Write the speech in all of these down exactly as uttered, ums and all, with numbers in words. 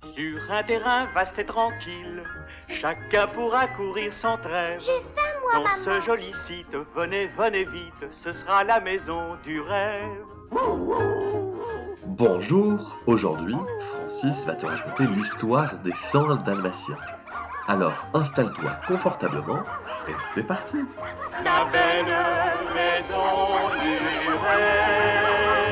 Sur un terrain vaste et tranquille, chacun pourra courir sans trêve. J'ai faim, moi, Dans maman. ce joli site, venez, venez vite, ce sera la maison du rêve. Bonjour, aujourd'hui, Francis va te raconter l'histoire des cent dalmatiens. Alors installe-toi confortablement et c'est parti. La belle maison du rêve.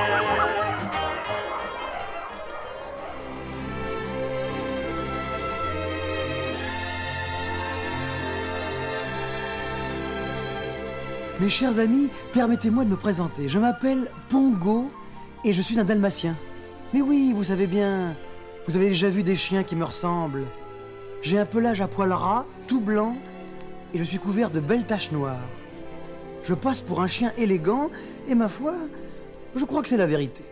Mes chers amis, permettez-moi de me présenter. Je m'appelle Pongo et je suis un dalmatien. Mais oui, vous savez bien, vous avez déjà vu des chiens qui me ressemblent. J'ai un pelage à poils ras, tout blanc, et je suis couvert de belles taches noires. Je passe pour un chien élégant, et ma foi, je crois que c'est la vérité.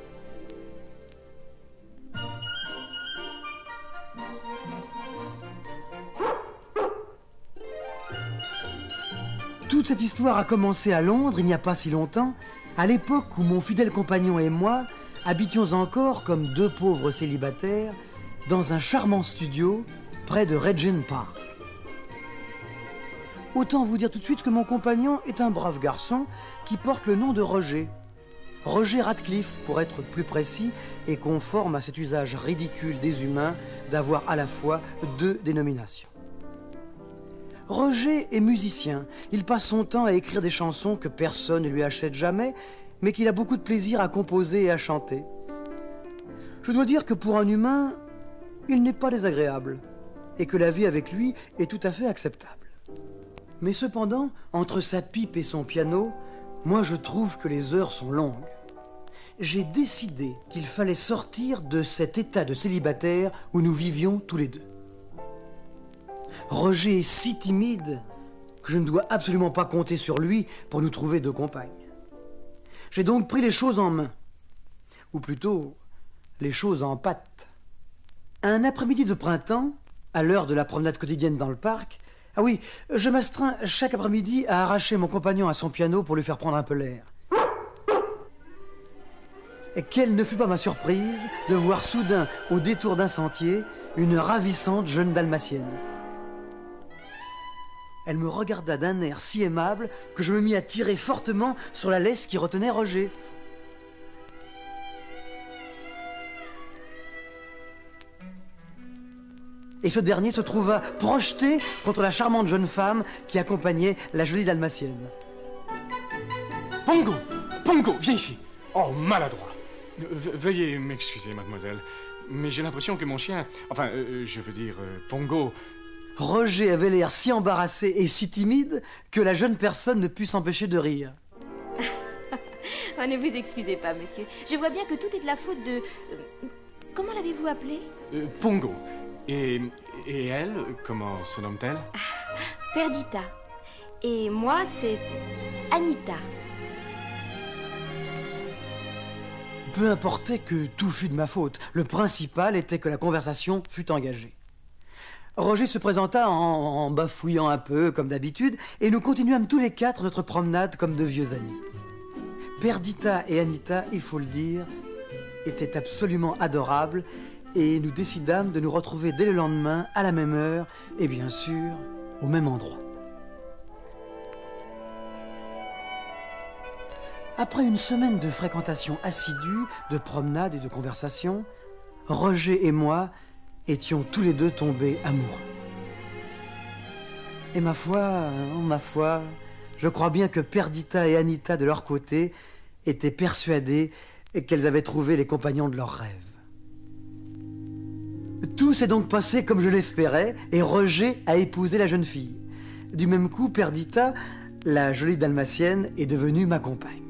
Toute cette histoire a commencé à Londres il n'y a pas si longtemps, à l'époque où mon fidèle compagnon et moi habitions encore comme deux pauvres célibataires dans un charmant studio près de Regent Park. Autant vous dire tout de suite que mon compagnon est un brave garçon qui porte le nom de Roger. Roger Radcliffe, pour être plus précis, et conforme à cet usage ridicule des humains d'avoir à la fois deux dénominations. Roger est musicien. Il passe son temps à écrire des chansons que personne ne lui achète jamais, mais qu'il a beaucoup de plaisir à composer et à chanter. Je dois dire que pour un humain, il n'est pas désagréable, et que la vie avec lui est tout à fait acceptable. Mais cependant, entre sa pipe et son piano, moi je trouve que les heures sont longues. J'ai décidé qu'il fallait sortir de cet état de célibataire où nous vivions tous les deux. Roger est si timide que je ne dois absolument pas compter sur lui pour nous trouver deux compagnes. J'ai donc pris les choses en main, ou plutôt les choses en pâte. Un après-midi de printemps, à l'heure de la promenade quotidienne dans le parc, ah oui, je m'astreins chaque après-midi à arracher mon compagnon à son piano pour lui faire prendre un peu l'air. Et quelle ne fut pas ma surprise de voir soudain, au détour d'un sentier, une ravissante jeune dalmatienne. Elle me regarda d'un air si aimable que je me mis à tirer fortement sur la laisse qui retenait Roger. Et ce dernier se trouva projeté contre la charmante jeune femme qui accompagnait la jolie dalmatienne. Pongo, Pongo, viens ici. Oh, maladroit. Ve- veuillez m'excuser, mademoiselle, mais j'ai l'impression que mon chien, enfin, euh, je veux dire, euh, Pongo... Roger avait l'air si embarrassé et si timide que la jeune personne ne put s'empêcher de rire. Oh, ne vous excusez pas, monsieur. Je vois bien que tout est de la faute de... euh, Comment l'avez-vous appelée? euh, Pongo. Et, et elle, comment se nomme-t-elle? Perdita. Et moi, c'est Anita. Peu importait que tout fût de ma faute. Le principal était que la conversation fût engagée. Roger se présenta en, en bafouillant un peu, comme d'habitude, et nous continuâmes tous les quatre notre promenade comme de vieux amis. Perdita et Anita, il faut le dire, étaient absolument adorables, et nous décidâmes de nous retrouver dès le lendemain, à la même heure, et bien sûr, au même endroit. Après une semaine de fréquentation assidue, de promenade et de conversation, Roger et moi étions tous les deux tombés amoureux. Et ma foi, oh ma foi, je crois bien que Perdita et Anita, de leur côté, étaient persuadées qu'elles avaient trouvé les compagnons de leurs rêves. Tout s'est donc passé comme je l'espérais, et Roger a épousé la jeune fille. Du même coup, Perdita, la jolie dalmatienne, est devenue ma compagne.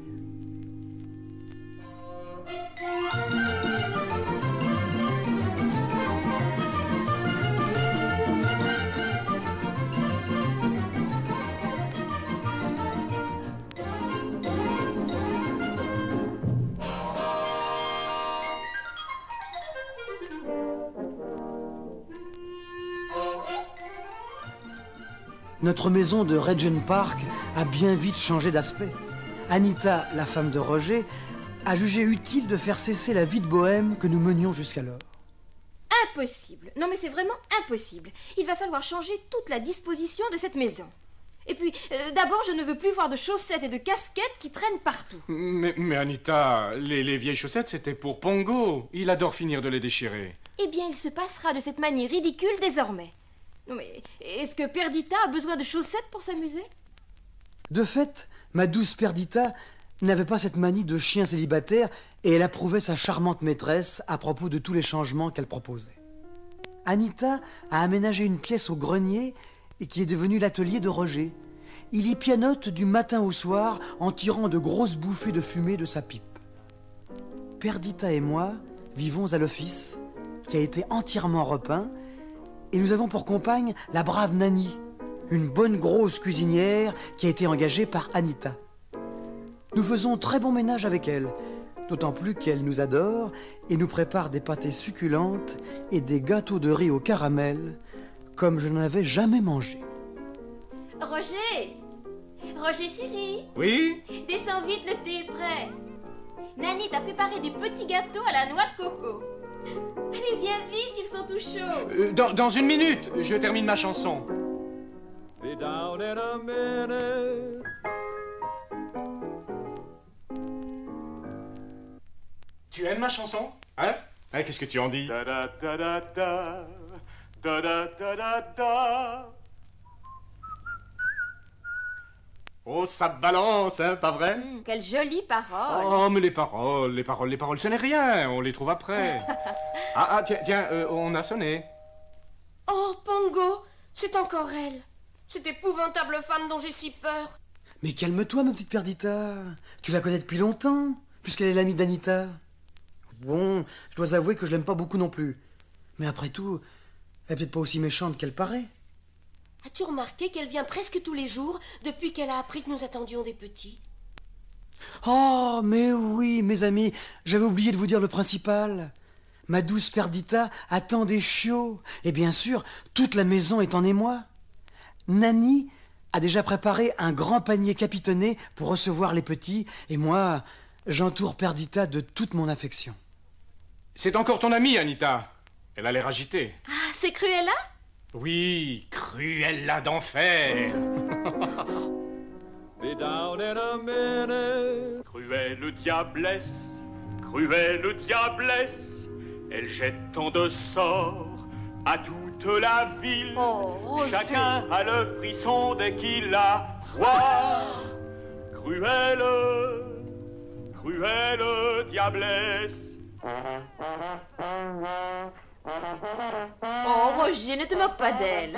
Notre maison de Regent Park a bien vite changé d'aspect. Anita, la femme de Roger, a jugé utile de faire cesser la vie de bohème que nous menions jusqu'alors. impossible. Non mais c'est vraiment impossible. Il va falloir changer toute la disposition de cette maison. Et puis, euh, d'abord, je ne veux plus voir de chaussettes et de casquettes qui traînent partout. Mais, mais Anita, les, les vieilles chaussettes, c'était pour Pongo. Il adore finir de les déchirer. Eh bien, il se passera de cette manie ridicule désormais. Non mais, est-ce que Perdita a besoin de chaussettes pour s'amuser? De fait, ma douce Perdita n'avait pas cette manie de chien célibataire et elle approuvait sa charmante maîtresse à propos de tous les changements qu'elle proposait. Anita a aménagé une pièce au grenier et qui est devenue l'atelier de Roger. Il y pianote du matin au soir en tirant de grosses bouffées de fumée de sa pipe. Perdita et moi vivons à l'office, qui a été entièrement repeint, et nous avons pour compagne la brave Nanny, une bonne grosse cuisinière qui a été engagée par Anita. Nous faisons très bon ménage avec elle, d'autant plus qu'elle nous adore et nous prépare des pâtés succulentes et des gâteaux de riz au caramel, comme je n'en avais jamais mangé. Roger! Roger chéri! Oui? Descends vite, le thé est prêt. Nanny t'a préparé des petits gâteaux à la noix de coco. Allez, viens vite, ils sont tout chauds. Euh, dans, dans une minute, je termine ma chanson. Be down in a minute. Tu aimes ma chanson? Hein? Hein, qu'est-ce que tu en dis? Da da da da da, da da da da da. Oh, ça balance, hein, pas vrai? Hum, quelle jolie parole. Oh, mais les paroles, les paroles, les paroles, ce n'est rien, on les trouve après. ah, ah, tiens, tiens, euh, on a sonné. Oh, Pongo, c'est encore elle. Cette épouvantable femme dont j'ai si peur. Mais calme-toi, ma petite Perdita. Tu la connais depuis longtemps, puisqu'elle est l'amie d'Anita. Bon, je dois avouer que je l'aime pas beaucoup non plus. Mais après tout, elle est peut-être pas aussi méchante qu'elle paraît. As-tu remarqué qu'elle vient presque tous les jours depuis qu'elle a appris que nous attendions des petits? Oh, mais oui, mes amis, j'avais oublié de vous dire le principal. Ma douce Perdita attend des chiots. Et bien sûr, toute la maison est en émoi. Nanny a déjà préparé un grand panier capitonné pour recevoir les petits. Et moi, j'entoure Perdita de toute mon affection. C'est encore ton amie, Anita. Elle a l'air agitée. Ah, c'est Cruella? Oui, Cruella d'enfer. Be down in a minute. Cruelle diablesse, cruelle diablesse, elle jette tant de sorts à toute la ville. Oh, Roger. Chacun a le frisson dès qu'il la voit. Cruelle, cruelle diablesse. Oh, Roger, ne te moque pas d'elle.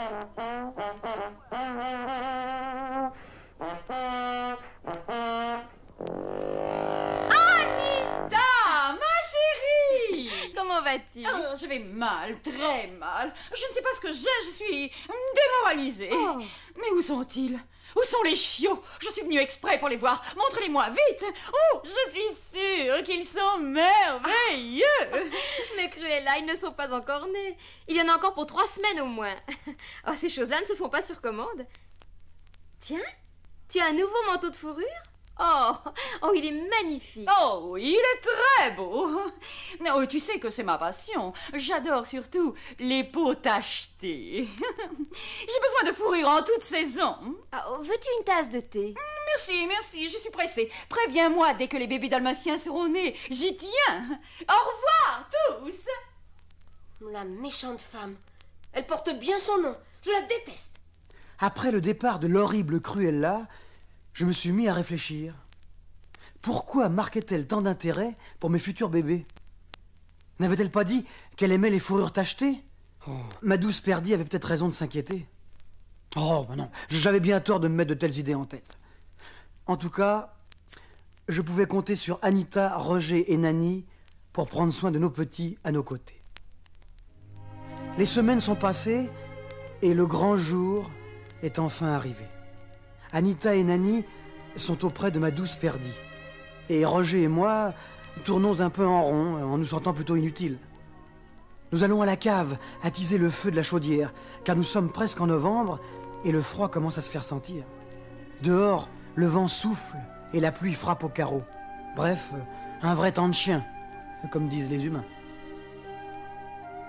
Anita, ma chérie! Comment vas-tu? Oh, je vais mal, très mal. Je ne sais pas ce que j'ai, je suis démoralisée. Oh. Mais où sont-ils? Où sont les chiots? Je suis venue exprès pour les voir. Montrez-les-moi, vite! Oh, je suis sûre qu'ils sont merveilleux! Mais Cruella, ils ne sont pas encore nés. Il y en a encore pour trois semaines au moins. Oh, ces choses-là ne se font pas sur commande. Tiens, tu as un nouveau manteau de fourrure? Oh, oh, il est magnifique. Oh, il est très beau. Oh, tu sais que c'est ma passion. J'adore surtout les peaux tachetées. J'ai besoin de fourrure en toute saison. Ah, oh, veux-tu une tasse de thé? Merci, merci, je suis pressée. Préviens-moi dès que les bébés dalmatiens seront nés. J'y tiens. Au revoir, tous. La méchante femme. Elle porte bien son nom. Je la déteste. Après le départ de l'horrible Cruella, je me suis mis à réfléchir. Pourquoi marquait-elle tant d'intérêt pour mes futurs bébés? N'avait-elle pas dit qu'elle aimait les fourrures tachetées? Oh. Ma douce Perdie avait peut-être raison de s'inquiéter. Oh, ben non, j'avais bien tort de me mettre de telles idées en tête. En tout cas, je pouvais compter sur Anita, Roger et Nanny pour prendre soin de nos petits à nos côtés. Les semaines sont passées et le grand jour est enfin arrivé. Anita et Nanny sont auprès de ma douce Perdie. Et Roger et moi tournons un peu en rond, en nous sentant plutôt inutiles. Nous allons à la cave attiser le feu de la chaudière, car nous sommes presque en novembre et le froid commence à se faire sentir. Dehors, le vent souffle et la pluie frappe au carreau. Bref, un vrai temps de chien, comme disent les humains.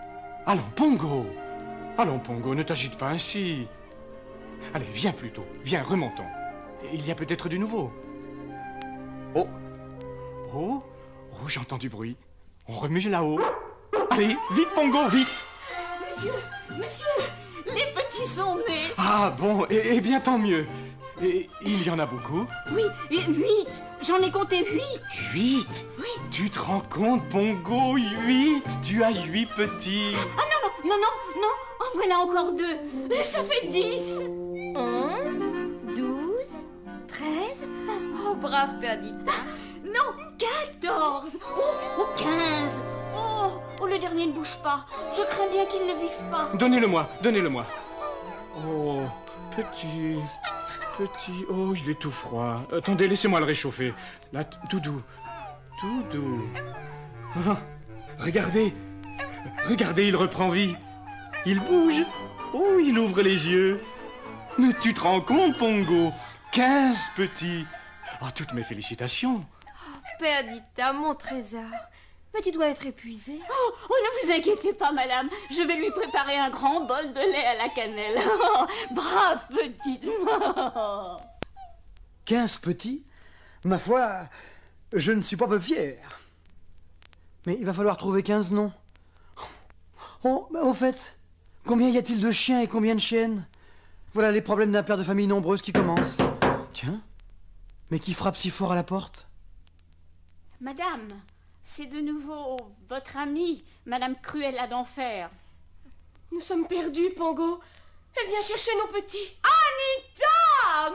Allons, Pongo. Allons, Pongo, ne t'agite pas ainsi. Allez, viens plutôt. Viens, remontons. Il y a peut-être du nouveau. Oh. Oh. Oh, j'entends du bruit. On remue là-haut. Allez, vite, Pongo, vite. Monsieur, monsieur, les petits sont nés. Ah bon, eh, eh bien tant mieux. Et il y en a beaucoup? Oui, et huit. J'en ai compté huit. Huit? Oui. Tu te rends compte, Pongo? Huit? Tu as huit petits. Ah non, non, non, non, non. Oh, voilà encore deux. Ça fait dix. Onze, douze, treize. Oh, brave Perdita. Non, quatorze. Oh, oh, quinze. Oh, oh, le dernier ne bouge pas. Je crains bien qu'il ne vive pas. Donnez-le-moi, donnez-le-moi. Oh, petit, petit. Oh, il est tout froid. Attendez, laissez-moi le réchauffer. Là, tout doux, tout doux. Ah, regardez, regardez, il reprend vie. Il bouge. Oh, il ouvre les yeux. Mais tu te rends compte, Pongo? Quinze petits. Oh, toutes mes félicitations. Perdita, mon trésor. Mais tu dois être épuisée. Oh, oh, ne vous inquiétez pas, madame. Je vais lui préparer un grand bol de lait à la cannelle. Oh, brave petite. Quinze petits? Ma foi, je ne suis pas peu fier. Mais il va falloir trouver quinze noms. Oh, mais au fait, combien y a-t-il de chiens et combien de chiennes? Voilà les problèmes d'un père de famille nombreuse qui commence. Tiens, mais qui frappe si fort à la porte? Madame, c'est de nouveau votre amie, Madame Cruella d'Enfer. Nous sommes perdus, Pongo. Elle vient chercher nos petits. Anita,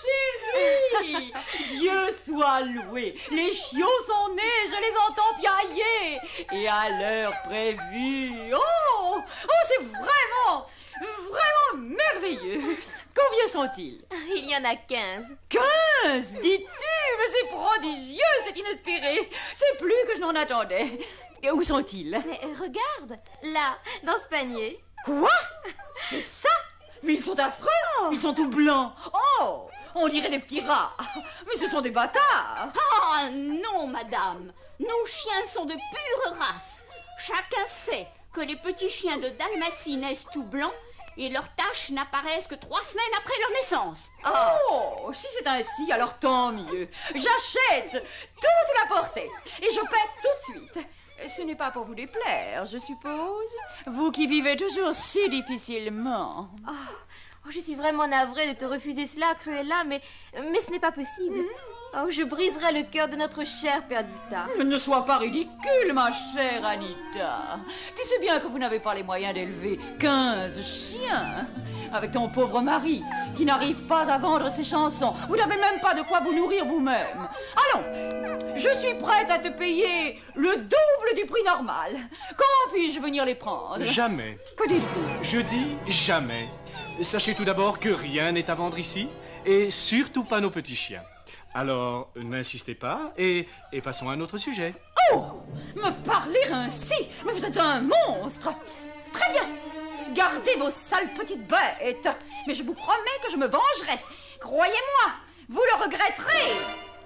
ma chérie. Dieu soit loué. Les chiots sont nés, je les entends piailler. Et à l'heure prévue. Oh, oh, c'est vraiment, vraiment merveilleux. Combien sont-ils? Il y en a quinze. Quinze, dis-tu? Mais c'est prodigieux, c'est inespéré. C'est plus que je n'en attendais. Et où sont-ils? Mais regarde, là, dans ce panier. Quoi? C'est ça? Mais ils sont affreux. Oh. Ils sont tout blancs. Oh, on dirait des petits rats. Mais ce sont des bâtards. Ah non, madame. Nos chiens sont de pure race. Chacun sait que les petits chiens de Dalmatie naissent tout blancs et leurs taches n'apparaissent que trois semaines après leur naissance. Oh, si c'est ainsi, alors tant mieux. J'achète toute la portée et je paie tout de suite. Ce n'est pas pour vous déplaire, je suppose. Vous qui vivez toujours si difficilement. Oh, oh, je suis vraiment navrée de te refuser cela, Cruella, mais, mais ce n'est pas possible. Mm. Oh, je briserai le cœur de notre chère Perdita. Ne sois pas ridicule, ma chère Anita. Tu sais bien que vous n'avez pas les moyens d'élever quinze chiens. Avec ton pauvre mari, qui n'arrive pas à vendre ses chansons. Vous n'avez même pas de quoi vous nourrir vous-même. Allons, je suis prête à te payer le double du prix normal. Quand puis-je venir les prendre? Jamais. Que dites-vous? Je dis jamais. Sachez tout d'abord que rien n'est à vendre ici, et surtout pas nos petits chiens. Alors, n'insistez pas, et, et passons à un autre sujet. Oh! Me parler ainsi? Mais vous êtes un monstre! Très bien! Gardez vos sales petites bêtes! Mais je vous promets que je me vengerai! Croyez-moi, vous le regretterez!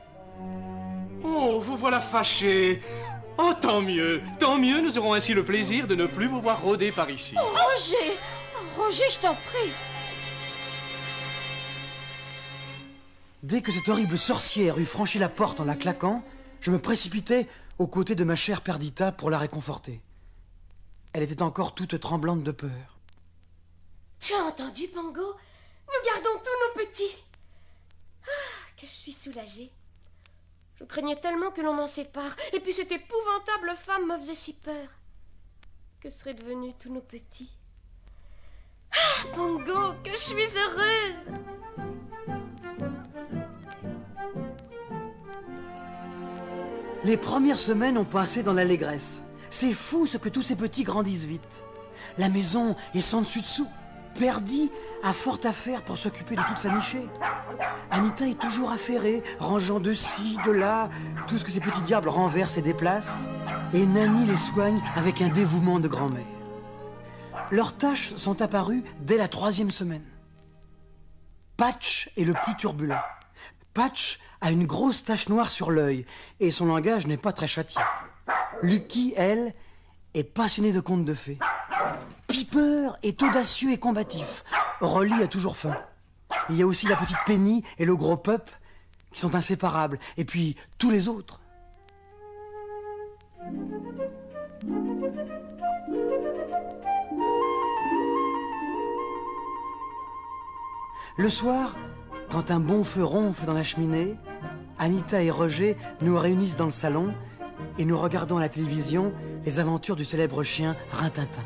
Oh, vous voilà fâché! Oh, tant mieux! Tant mieux, nous aurons ainsi le plaisir de ne plus vous voir rôder par ici. Oh, Roger! Roger, je t'en prie! Dès que cette horrible sorcière eut franchi la porte en la claquant, je me précipitai aux côtés de ma chère Perdita pour la réconforter. Elle était encore toute tremblante de peur. Tu as entendu, Pongo? Nous gardons tous nos petits. Ah, que je suis soulagée. Je craignais tellement que l'on m'en sépare. Et puis cette épouvantable femme me faisait si peur. Que seraient devenus tous nos petits? Ah, Pongo, que je suis heureuse! Les premières semaines ont passé dans l'allégresse. C'est fou ce que tous ces petits grandissent vite. La maison est sans dessus dessous. Perdi a fort à faire pour s'occuper de toute sa nichée. Anita est toujours affairée, rangeant de ci, de là, tout ce que ces petits diables renversent et déplacent. Et Nanny les soigne avec un dévouement de grand-mère. Leurs tâches sont apparues dès la troisième semaine. Patch est le plus turbulent. Patch a une grosse tache noire sur l'œil et son langage n'est pas très châtiant. Lucky, elle, est passionnée de contes de fées. Piper est audacieux et combatif. Rolly a toujours faim. Il y a aussi la petite Penny et le gros Pup qui sont inséparables. Et puis tous les autres. Le soir, quand un bon feu ronfle dans la cheminée, Anita et Roger nous réunissent dans le salon et nous regardons à la télévision les aventures du célèbre chien Rintintin.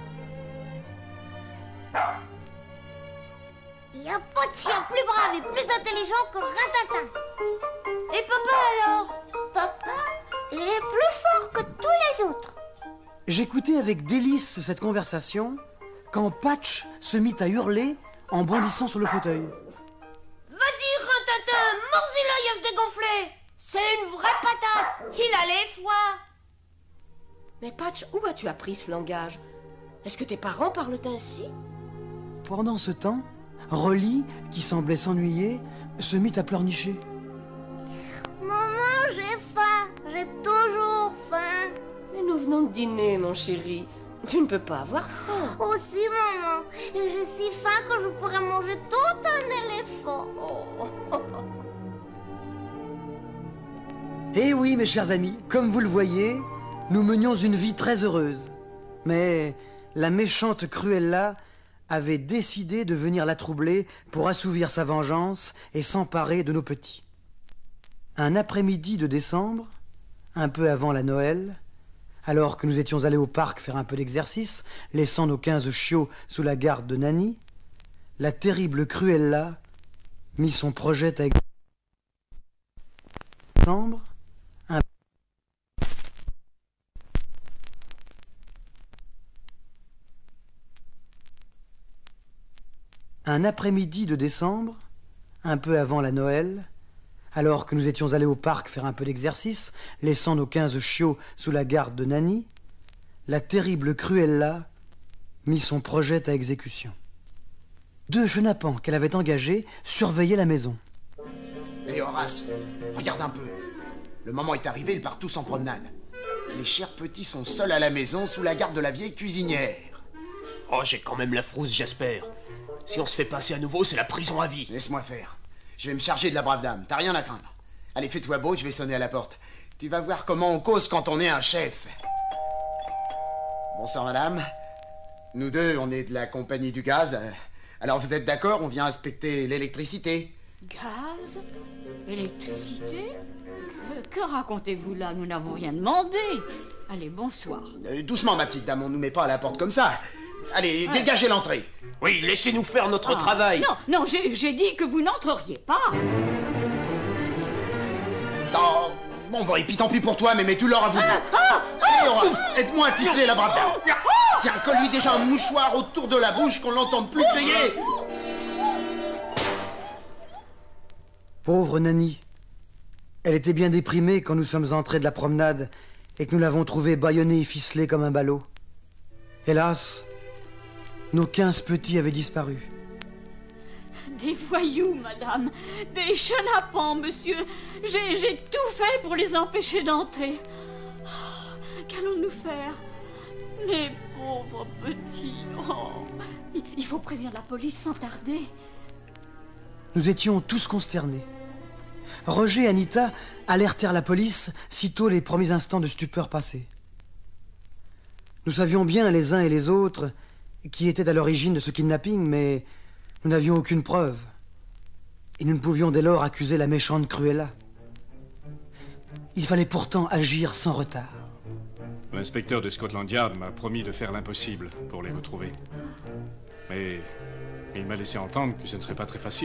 Il n'y a pas de chien plus brave et plus intelligent que Rintintin. Et papa alors? Papa, il est plus fort que tous les autres. J'écoutais avec délice cette conversation quand Patch se mit à hurler en bondissant sur le fauteuil. Vas-y, Rintintin, mords-y l'œil à se dégonfler. C'est une vraie patate. Il a les foies. Mais Patch, où as-tu appris ce langage? Est-ce que tes parents parlent ainsi? Pendant ce temps, Rolly, qui semblait s'ennuyer, se mit à pleurnicher. Maman, j'ai faim. J'ai toujours faim. Mais nous venons de dîner, mon chéri. Tu ne peux pas avoir faim. Aussi, maman. Et j'ai si faim que je pourrais manger tout un éléphant. Oh. Eh oui, mes chers amis, comme vous le voyez, nous menions une vie très heureuse. Mais la méchante Cruella avait décidé de venir la troubler pour assouvir sa vengeance et s'emparer de nos petits. Un après-midi de décembre, un peu avant la Noël, alors que nous étions allés au parc faire un peu d'exercice, laissant nos quinze chiots sous la garde de Nanny, la terrible Cruella mit son projet à décembre. Un... un après-midi de décembre, un peu avant la Noël, alors que nous étions allés au parc faire un peu d'exercice, laissant nos quinze chiots sous la garde de Nanny, la terrible Cruella mit son projet à exécution. Deux chenapans qu'elle avait engagés surveillaient la maison. Hé Horace, regarde un peu. Le moment est arrivé, ils partent tous en promenade. Les chers petits sont seuls à la maison sous la garde de la vieille cuisinière. Oh, j'ai quand même la frousse, j'espère. Si on se fait passer à nouveau, c'est la prison à vie. Laisse-moi faire. Je vais me charger de la brave dame, t'as rien à craindre. Allez, fais-toi beau, je vais sonner à la porte. Tu vas voir comment on cause quand on est un chef. Bonsoir madame. Nous deux, on est de la compagnie du gaz. Alors vous êtes d'accord, on vient inspecter l'électricité? Gaz? Électricité? Que, que racontez-vous là? Nous n'avons rien demandé. Allez, bonsoir. Euh, doucement ma petite dame, on nous met pas à la porte comme ça. Allez, ouais. Dégagez l'entrée. Oui, laissez-nous faire notre ah, travail. Non, non, j'ai, j'ai dit que vous n'entreriez pas. Oh, bon, bon, et puis tant pis pour toi, mais mets tout l'or à vous. Ah, ah, Allez, Horace, aide-moi à ficeler la brave dame. Tiens, colle-lui déjà un mouchoir autour de la bouche qu'on l'entende plus crier. Pauvre Nanny. Elle était bien déprimée quand nous sommes entrés de la promenade et que nous l'avons trouvée bâillonnée et ficelée comme un ballot. Hélas, nos quinze petits avaient disparu. Des voyous, madame. Des chenapans, monsieur. J'ai, j'ai tout fait pour les empêcher d'entrer. Oh, qu'allons-nous faire? Les pauvres petits. Oh, il faut prévenir la police sans tarder. Nous étions tous consternés. Roger et Anita alertèrent la police sitôt les premiers instants de stupeur passés. Nous savions bien les uns et les autres qui étaient à l'origine de ce kidnapping, mais nous n'avions aucune preuve. Et nous ne pouvions dès lors accuser la méchante Cruella. Il fallait pourtant agir sans retard. L'inspecteur de Scotland Yard m'a promis de faire l'impossible pour les retrouver. Mais il m'a laissé entendre que ce ne serait pas très facile.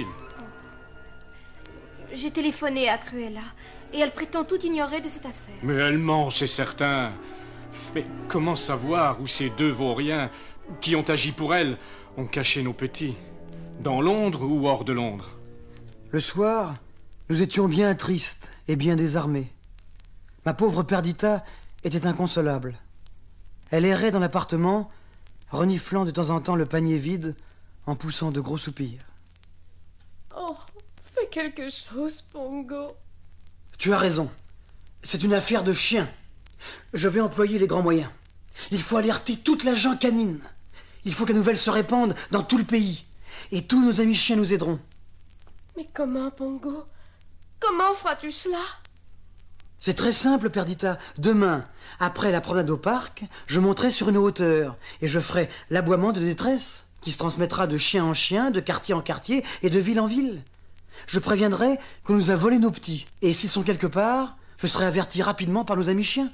J'ai téléphoné à Cruella et elle prétend tout ignorer de cette affaire. Mais elle ment, c'est certain. Mais comment savoir où ces deux vauriens qui ont agi pour elle ont caché nos petits? Dans Londres ou hors de Londres? Le soir, nous étions bien tristes et bien désarmés. Ma pauvre Perdita était inconsolable. Elle errait dans l'appartement, reniflant de temps en temps le panier vide en poussant de gros soupirs. Oh, fais quelque chose, Pongo. Tu as raison. C'est une affaire de chien. Je vais employer les grands moyens. Il faut alerter toute la gent canine. Il faut que la nouvelle se répande dans tout le pays. Et tous nos amis chiens nous aideront. Mais comment, Pongo? Comment feras-tu cela? C'est très simple, Perdita. Demain, après la promenade au parc, je monterai sur une hauteur et je ferai l'aboiement de détresse qui se transmettra de chien en chien, de quartier en quartier et de ville en ville. Je préviendrai qu'on nous a volé nos petits. Et s'ils sont quelque part, je serai averti rapidement par nos amis chiens.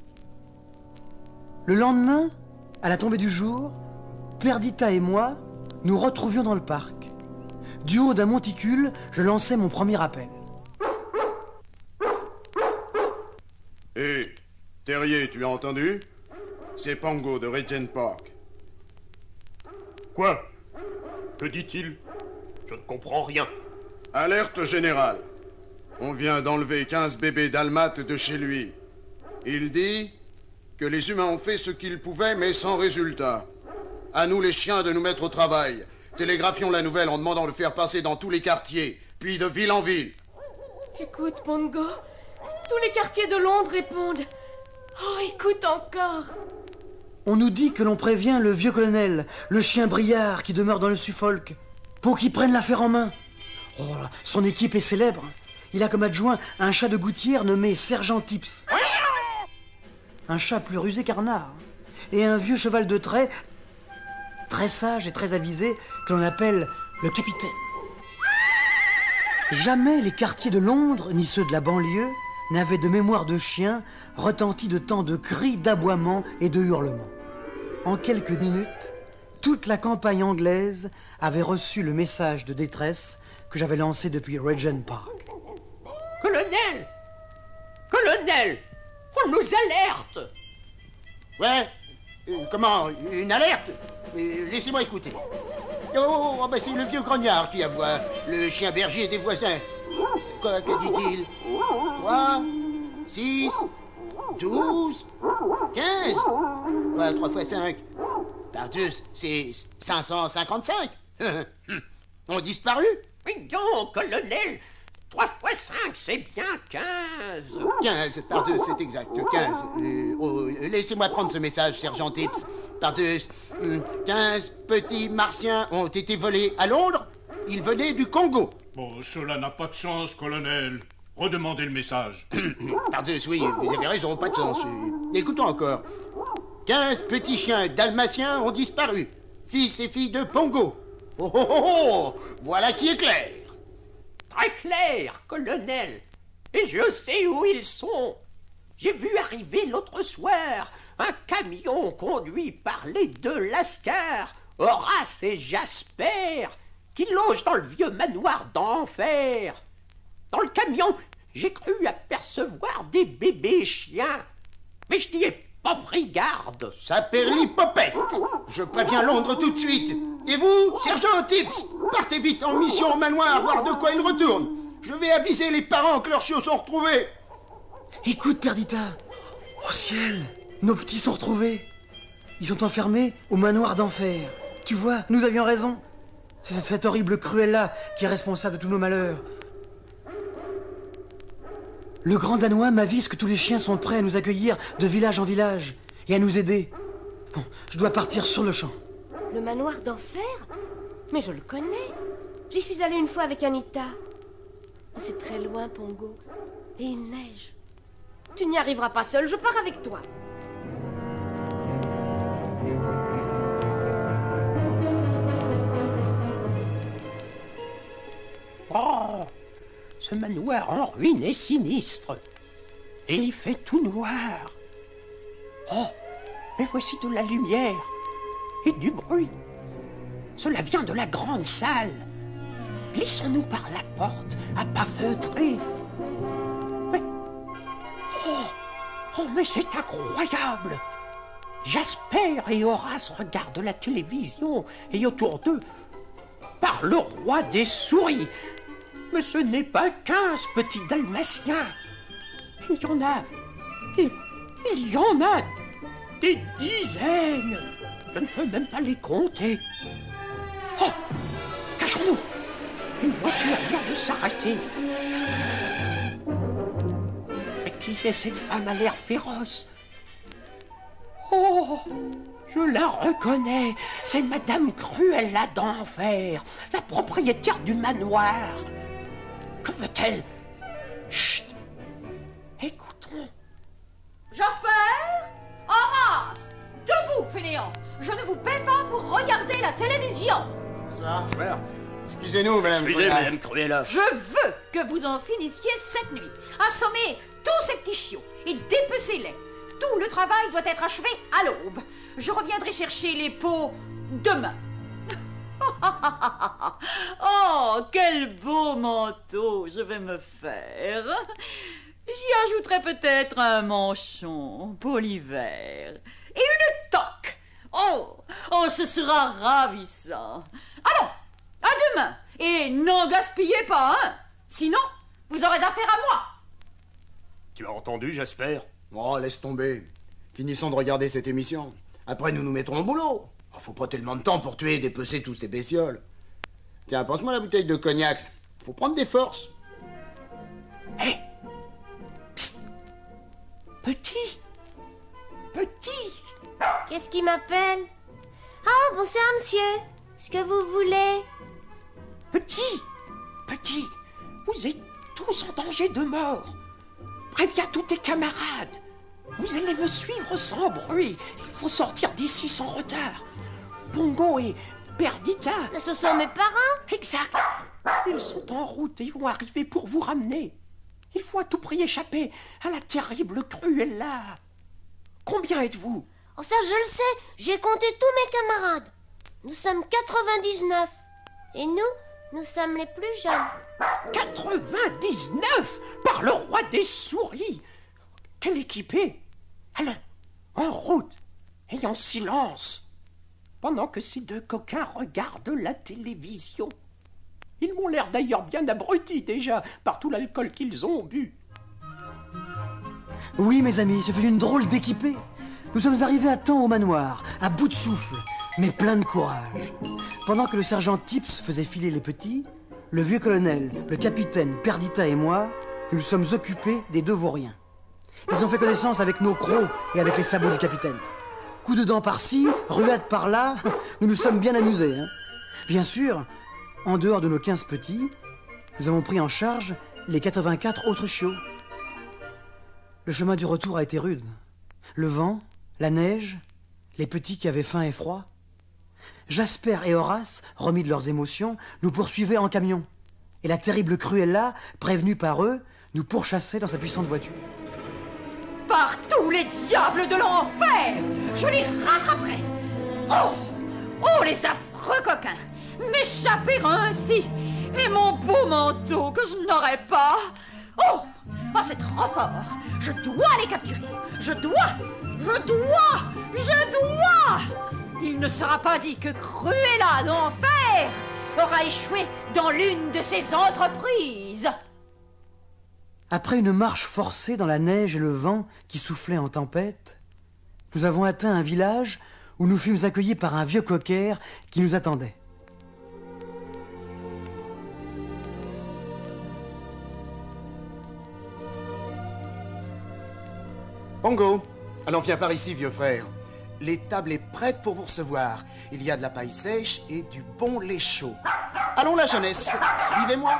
Le lendemain, à la tombée du jour, Perdita et moi nous retrouvions dans le parc. Du haut d'un monticule, je lançai mon premier appel. Hé, hey, Terrier, tu as entendu? C'est Pongo de Regent Park. Quoi? Que dit-il? Je ne comprends rien. Alerte générale. On vient d'enlever quinze bébés dalmates de chez lui. Il dit que les humains ont fait ce qu'ils pouvaient, mais sans résultat. À nous, les chiens, de nous mettre au travail. Télégraphions la nouvelle en demandant de le faire passer dans tous les quartiers, puis de ville en ville. Écoute, Pongo, tous les quartiers de Londres répondent. Oh, écoute encore. On nous dit que l'on prévient le vieux colonel, le chien Briard qui demeure dans le Suffolk, pour qu'il prenne l'affaire en main. Oh, son équipe est célèbre. Il a comme adjoint un chat de gouttière nommé Sergent Tips. Un chat plus rusé qu'Arnard. Et un vieux cheval de trait, très sage et très avisé, que l'on appelle le capitaine. Jamais les quartiers de Londres, ni ceux de la banlieue, n'avaient de mémoire de chien retenti de tant de cris, d'aboiements et de hurlements. En quelques minutes, toute la campagne anglaise avait reçu le message de détresse que j'avais lancé depuis Regent Park. Colonel! Colonel! On nous alerte! Ouais? euh, Comment? Une alerte? euh, Laissez-moi écouter. Oh, oh, bah c'est le vieux grognard qui aboie, le chien berger des voisins. Quoi, que dit-il? Trois, six, douze, quinze. Ouais, trois fois cinq. Par deux, c'est cinq cent cinquante-cinq. Ont disparu? Mais non, colonel! Trois fois cinq, c'est bien quinze. Quinze, par deux, c'est exact, quinze. Euh, oh, laissez-moi prendre ce message, sergent Tips. Par deux, quinze petits martiens ont été volés à Londres. Ils venaient du Congo. Bon, cela n'a pas de sens, colonel. Redemandez le message. Par deux, oui, vous avez raison, pas de sens. Écoutons encore. quinze petits chiens dalmatiens ont disparu. Fils et filles de Pongo. Oh, oh, oh, oh, voilà qui est clair. Très clair, colonel. Et je sais où ils sont. J'ai vu arriver l'autre soir un camion conduit par les deux Lascars, Horace et Jasper, qui logent dans le vieux manoir d'enfer. Dans le camion, j'ai cru apercevoir des bébés chiens. Mais je n'y ai pas pris garde. Ça perd l'hypopète. Je préviens Londres tout de suite. Et vous, sergent Tips, partez vite en mission au manoir, voir de quoi ils retournent. Je vais aviser les parents que leurs chiots sont retrouvés. Écoute, Perdita. Oh ciel, nos petits sont retrouvés. Ils sont enfermés au manoir d'enfer. Tu vois, nous avions raison. C'est cette horrible Cruella qui est responsable de tous nos malheurs. Le grand Danois m'avise que tous les chiens sont prêts à nous accueillir de village en village et à nous aider. Bon, je dois partir sur le champ. Le manoir d'enfer? Mais je le connais. J'y suis allée une fois avec Anita. Oh, c'est très loin, Pongo. Et il neige. Tu n'y arriveras pas seul, je pars avec toi. Oh, ce manoir en ruine est sinistre. Et il fait tout noir. Oh, mais voici de la lumière et du bruit. Cela vient de la grande salle. Glissons-nous par la porte à pas feutrés. Mais... Oh, oh, mais c'est incroyable. Jasper et Horace regardent la télévision et autour d'eux parle le roi des souris. Mais ce n'est pas quinze petits dalmatiens. Il y en a... Il, il y en a des dizaines. Je ne peux même pas les compter. Oh! Cachons-nous! Une voiture vient de s'arrêter. Mais qui est cette femme à l'air féroce? Oh! Je la reconnais, c'est Madame Cruella d'Enfer, la propriétaire du manoir. Que veut-elle? Chut! Écoutons. Jasper! Horace! Debout, fainéant! Je ne vous paie pas pour regarder la télévision! Ça, excusez-nous, madame. Excusez, Cruella. madame Cruella. Je veux que vous en finissiez cette nuit. Assommez tous ces petits chiots et dépecez-les. Tout le travail doit être achevé à l'aube. Je reviendrai chercher les pots demain. Oh, quel beau manteau je vais me faire. J'y ajouterai peut-être un manchon pour l'hiver. Et une toque. Oh, oh, ce sera ravissant. Allons, à demain. Et n'en gaspillez pas, hein. Sinon, vous aurez affaire à moi. Tu as entendu, Jasper? Oh, laisse tomber. Finissons de regarder cette émission. Après, nous nous mettrons au boulot. Oh, faut pas tellement de temps pour tuer et dépecer tous ces bestioles. Tiens, passe-moi la bouteille de cognac. Faut prendre des forces. Hé! Hey. Psst! Petit! Petit! Qu'est-ce qui m'appelle? Ah, bonsoir, monsieur. Est-ce que vous voulez? Petit! Petit! Vous êtes tous en danger de mort. Préviens tous tes camarades. Vous allez me suivre sans bruit. Il faut sortir d'ici sans retard. Pongo et Perdita. Ce sont mes parents? Exact. Ils sont en route et ils vont arriver pour vous ramener. Il faut à tout prix échapper à la terrible Cruella. Combien êtes-vous? Oh, ça, je le sais. J'ai compté tous mes camarades. Nous sommes quatre-vingt-dix-neuf. Et nous, nous sommes les plus jeunes. quatre-vingt-dix-neuf? Par le roi des souris! Quel équipé! Allons, en route, et en silence, pendant que ces deux coquins regardent la télévision. Ils m'ont l'air d'ailleurs bien abrutis déjà, par tout l'alcool qu'ils ont bu. Oui, mes amis, ce fut une drôle d'équipée. Nous sommes arrivés à temps au manoir, à bout de souffle, mais plein de courage. Pendant que le sergent Tips faisait filer les petits, le vieux colonel, le capitaine, Perdita et moi, nous nous sommes occupés des deux vauriens. Ils ont fait connaissance avec nos crocs et avec les sabots du capitaine. Coup de dents par-ci, ruade par-là, nous nous sommes bien amusés. Hein. Bien sûr, en dehors de nos quinze petits, nous avons pris en charge les quatre-vingt-quatre autres chiots. Le chemin du retour a été rude. Le vent, la neige, les petits qui avaient faim et froid. Jasper et Horace, remis de leurs émotions, nous poursuivaient en camion. Et la terrible Cruella, prévenue par eux, nous pourchassait dans sa puissante voiture. Par tous les diables de l'enfer, je les rattraperai. Oh, oh, les affreux coquins, m'échapper ainsi, et mon beau manteau que je n'aurais pas. Oh, oh, c'est trop fort. Je dois les capturer. Je dois, je dois, je dois. Il ne sera pas dit que Cruella d'Enfer aura échoué dans l'une de ses entreprises. Après une marche forcée dans la neige et le vent qui soufflait en tempête, nous avons atteint un village où nous fûmes accueillis par un vieux cocker qui nous attendait. Pongo, allons, viens par ici, vieux frère. L'étable est prête pour vous recevoir. Il y a de la paille sèche et du bon lait chaud. Allons, la jeunesse, suivez-moi.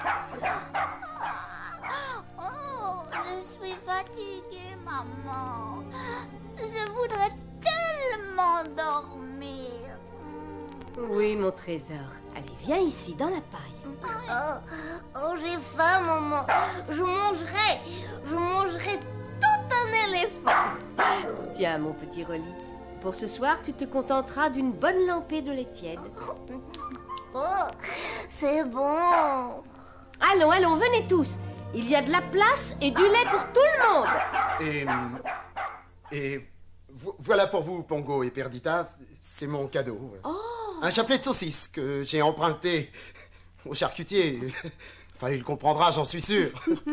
Oh, je suis fatiguée, maman. Je voudrais tellement dormir. Oui, mon trésor. Allez, viens ici, dans la paille. Oh, oh, j'ai faim, maman. Je mangerai, je mangerai tout un éléphant. Tiens, mon petit Rolly. Pour ce soir, tu te contenteras d'une bonne lampée de lait tiède. Oh, c'est bon. Allons, allons, venez tous. Il y a de la place et du lait pour tout le monde. Et... Et... vo- Voilà pour vous, Pongo et Perdita. C'est mon cadeau. Oh. Un chapelet de saucisses que j'ai emprunté au charcutier. Enfin, il comprendra, j'en suis sûr.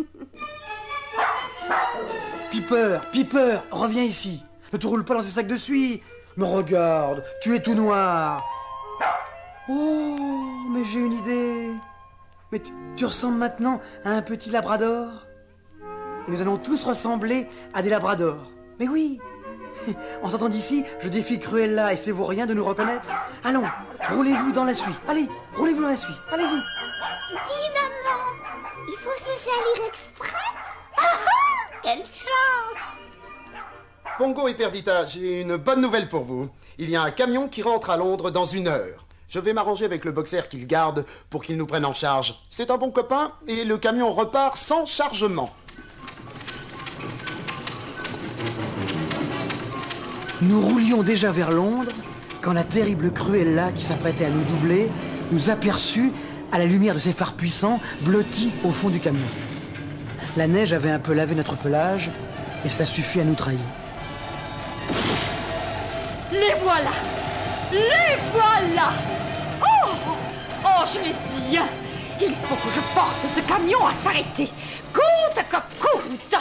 Piper, Piper, reviens ici. Ne te roule pas dans ces sacs de suie. Me regarde, tu es tout noir. Oh, mais j'ai une idée. Mais tu, tu ressembles maintenant à un petit labrador. Et nous allons tous ressembler à des labradors. Mais oui, En sortant d'ici, je défie Cruella et ses vauriens de nous reconnaître. Allons, roulez-vous dans la suie. Allez, roulez-vous dans la suie. Allez-y. Dis, maman, il faut se salir exprès. Ah ah, quelle chance! Pongo et Perdita, j'ai une bonne nouvelle pour vous. Il y a un camion qui rentre à Londres dans une heure. Je vais m'arranger avec le boxer qu'il garde pour qu'il nous prenne en charge. C'est un bon copain et le camion repart sans chargement. Nous roulions déjà vers Londres quand la terrible Cruella, qui s'apprêtait à nous doubler, nous aperçut à la lumière de ses phares puissants, blottis au fond du camion. La neige avait un peu lavé notre pelage et cela suffit à nous trahir. Les voilà! Les voilà! Oh! Oh, je l'ai dit, hein. Il faut que je force ce camion à s'arrêter. Coûte que coûte!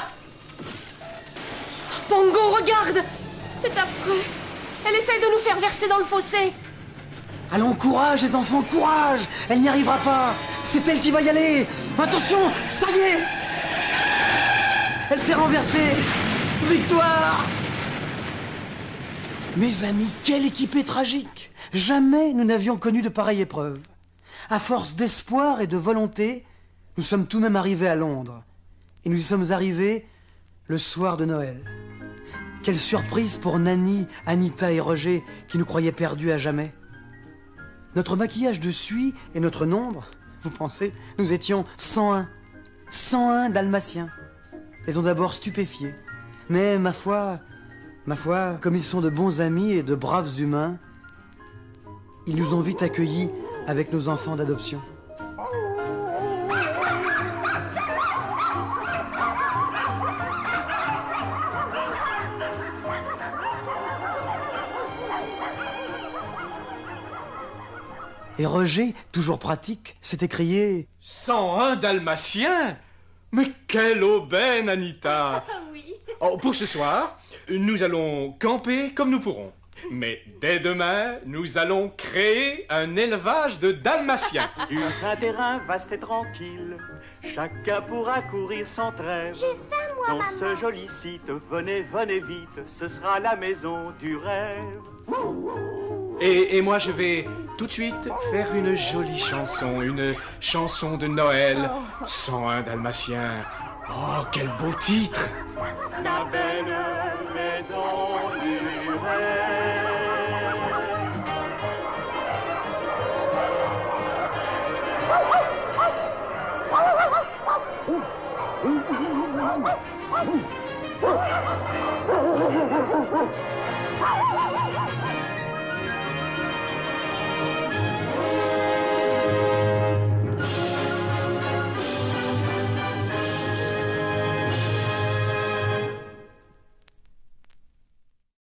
Pongo, regarde! C'est affreux. Elle essaye de nous faire verser dans le fossé. Allons, courage les enfants, courage! Elle n'y arrivera pas! C'est elle qui va y aller! Attention, ça y est! Elle s'est renversée! Victoire! Mes amis, quelle équipée tragique! Jamais nous n'avions connu de pareille épreuve. À force d'espoir et de volonté, nous sommes tout de même arrivés à Londres. Et nous y sommes arrivés le soir de Noël. Quelle surprise pour Nanny, Anita et Roger, qui nous croyaient perdus à jamais. Notre maquillage de suie et notre nombre, vous pensez, nous étions cent un. cent un dalmatiens. Ils ont d'abord stupéfiés. Mais ma foi, ma foi, comme ils sont de bons amis et de braves humains, ils nous ont vite accueillis avec nos enfants d'adoption. Et Roger, toujours pratique, s'est écrié « cent un dalmatiens? Mais quelle aubaine, Anita! Oui. Oh, pour ce soir, nous allons camper comme nous pourrons. Mais dès demain, nous allons créer un élevage de dalmatiens. Sur un terrain vaste et tranquille, chacun pourra courir sans trêve. J'ai faim, moi, Dans maman. ce joli site, venez, venez vite, ce sera la maison du rêve. Et, et moi, je vais tout de suite faire une jolie chanson, une chanson de Noël. cent un dalmatiens. Oh, quel beau titre! Ma belle maison